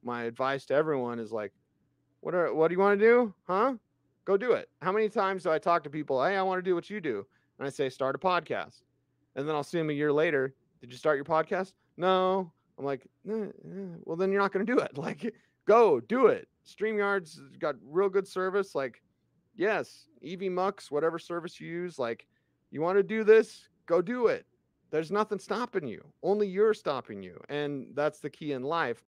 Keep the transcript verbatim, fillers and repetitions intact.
my advice to everyone is like, what are what do you want to do? Huh? Go do it. How many times do I talk to people? Hey, I want to do what you do, and I say start a podcast, and then I'll see them a year later. Did you start your podcast? No. I'm like, eh, eh, well, then you're not going to do it. Like, go do it. StreamYard's got real good service. Like, yes, E V Mux, whatever service you use, like, you want to do this, go do it. There's nothing stopping you. Only you're stopping you. And that's the key in life.